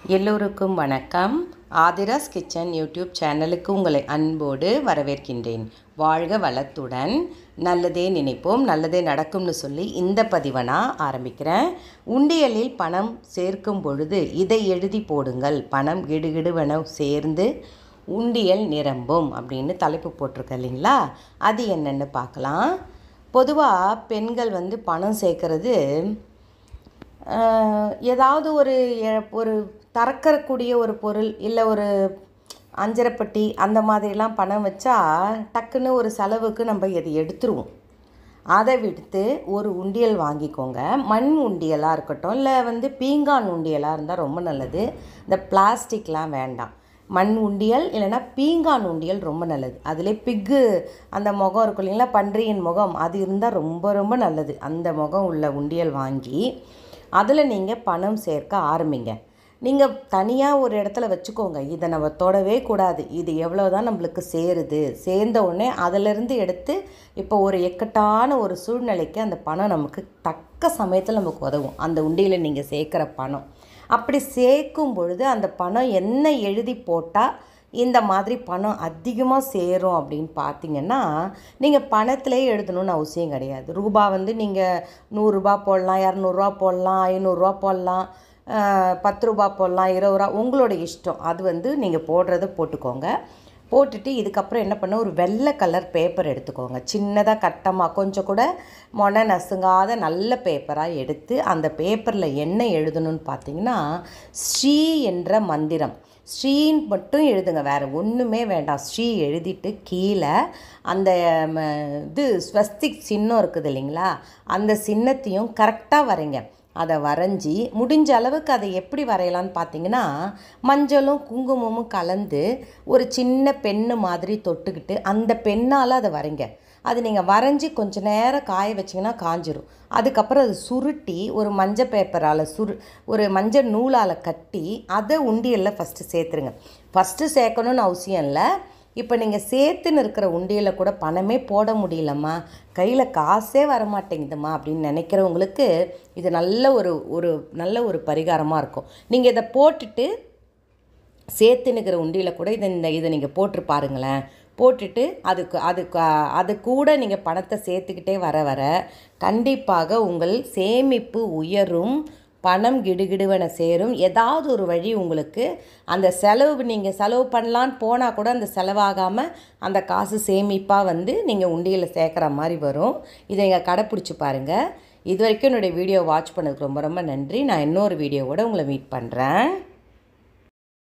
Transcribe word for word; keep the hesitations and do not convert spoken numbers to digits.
எல்லோருக்கும் வணக்கம். Aadhira's kitchen YouTube சேனலுக்கு உங்களை அன்போடு வரவேற்கின்றேன். வாழ்க வளத்துடன், நல்லதே நினைப்போம் நல்லதே நடக்கும்னு சொல்லி இந்த பதிவை நான் ஆரம்பிக்கிறேன். உண்டியலில் பணம் சேர்க்கும் பொழுது இதை எழுதி போடுங்கள், பணம் கிடுகிடுவென சேர்ந்து உண்டியல் நிரம்பும் அப்படின்னு தலைப்பு போட்டிருக்க இல்லைங்களா? அது என்னென்னு பார்க்கலாம். பொதுவாக பெண்கள் வந்து பணம் சேர்க்கறது ஏதாவது ஒரு ஒரு திறக்கக்கூடிய ஒரு பொருள் இல்லை ஒரு அஞ்சரைப்பட்டி அந்த மாதிரிலாம் பணம் வச்சா டக்குன்னு ஒரு செலவுக்கு நம்ம எதை எடுத்துருவோம். அதை விடுத்து ஒரு உண்டியல் வாங்கிக்கோங்க. மண் உண்டியலாக இருக்கட்டும், இல்லை வந்து பீங்கான் உண்டியலாக இருந்தால் ரொம்ப நல்லது. இந்த பிளாஸ்டிக்லாம் வேண்டாம். மண் உண்டியல் இல்லைன்னா பீங்கான் உண்டியல் ரொம்ப நல்லது. அதிலே பிக்கு அந்த முகம் இருக்கும் இல்லைங்களா, பன்றியின் முகம், அது இருந்தால் ரொம்ப ரொம்ப நல்லது. அந்த முகம் உள்ள உண்டியல் வாங்கி அதில் நீங்கள் பணம் சேர்க்க ஆரம்பிங்க. நீங்கள் தனியாக ஒரு இடத்துல வச்சுக்கோங்க. இதை நம்ம தொடவே கூடாது. இது எவ்வளோ தான் நம்மளுக்கு சேருது, சேர்ந்த உடனே அதிலிருந்து எடுத்து இப்போ ஒரு இக்கட்டான ஒரு சூழ்நிலைக்கு அந்த பணம் நமக்கு தக்க சமயத்தில் நமக்கு உதவும். அந்த உண்டியில் நீங்கள் சேர்க்குற பணம் அப்படி சேர்க்கும் பொழுது அந்த பணம் என்ன எழுதி போட்டால் இந்த மாதிரி பணம் அதிகமாக சேரும் அப்படின்னு பார்த்தீங்கன்னா, நீங்கள் பணத்திலே எழுதணும்னு அவசியம் கிடையாது. ரூபா வந்து நீங்கள் நூறுரூபா போடலாம், இரநூறுவா போடலாம், ஐநூறுரூவா போடலாம், பத்து ரூபா போடலாம், இருபது ரூபா, உங்களோட இஷ்டம். அது வந்து நீங்கள் போடுறத போட்டுக்கோங்க. போட்டுட்டு இதுக்கப்புறம் என்ன பண்ண, ஒரு வெள்ளை கலர் பேப்பர் எடுத்துக்கோங்க. சின்னதாக கட்டமாக கொஞ்சம் கூட மொனை நசுங்காத நல்ல பேப்பராக எடுத்து அந்த பேப்பரில் என்ன எழுதணும்னு பார்த்தீங்கன்னா, ஸ்ரீ என்ற மந்திரம், ஸ்ரீன்னு மட்டும் எழுதுங்க, வேறு ஒன்றுமே வேண்டாம். ஸ்ரீ எழுதிட்டு கீழே அந்த இது ஸ்வஸ்திக் சின்னம் இருக்குது இல்லைங்களா, அந்த சின்னத்தையும் கரெக்டாக வரைங்க. அதை வரைஞ்சி முடிஞ்ச அளவுக்கு அதை எப்படி வரையலான்னு பார்த்தீங்கன்னா, மஞ்சளும் குங்குமமும் கலந்து ஒரு சின்ன பெண்ணு மாதிரி தொட்டுக்கிட்டு அந்த பெண்ணால் அதை வரைங்க. அது நீங்கள் வரைஞ்சி கொஞ்சம் நேரம் காய வச்சிங்கன்னா காஞ்சிரும். அதுக்கப்புறம் அது சுருட்டி ஒரு மஞ்சள் பேப்பரால் சுரு ஒரு மஞ்சள் நூலால் கட்டி அதை உண்டியலில் ஃபஸ்ட்டு சேர்த்துருங்க. ஃபஸ்ட்டு சேர்க்கணுன்னு அவசியம் இல்லை. இப்போ நீங்கள் சேர்த்துன்னு இருக்கிற உண்டியலில் கூட பணமே போட முடியலம்மா, கையில் காசே வரமாட்டேங்குதுமா அப்படின்னு நினைக்கிறவங்களுக்கு இது நல்ல ஒரு ஒரு நல்ல ஒரு பரிகாரமாக இருக்கும். நீங்கள் இதை போட்டுட்டு சேர்த்துனுக்கிற உண்டியில் கூட இதை இந்த இதை நீங்கள் போட்டு பாருங்களேன். போட்டுட்டு அதுக்கு அதுக்கு அது கூட நீங்கள் பணத்தை சேர்த்துக்கிட்டே வர வர கண்டிப்பாக உங்கள் சேமிப்பு உயரும், பணம் கிடுகிடுவன சேரும். ஏதாவது ஒரு வழி உங்களுக்கு அந்த செலவு நீங்கள் செலவு பண்ணலான்னு போனால் கூட அந்த செலவாகாமல் அந்த காசு சேமிப்பாக வந்து நீங்கள் உண்டியில் சேர்க்குற மாதிரி வரும். இதை நீங்கள் கடைப்பிடிச்சி பாருங்கள். இது வரைக்கும் என்னுடைய வீடியோ வாட்ச் பண்ணதுக்கு ரொம்ப ரொம்ப நன்றி. நான் இன்னொரு வீடியோவோட உங்களை மீட் பண்ணுறேன்.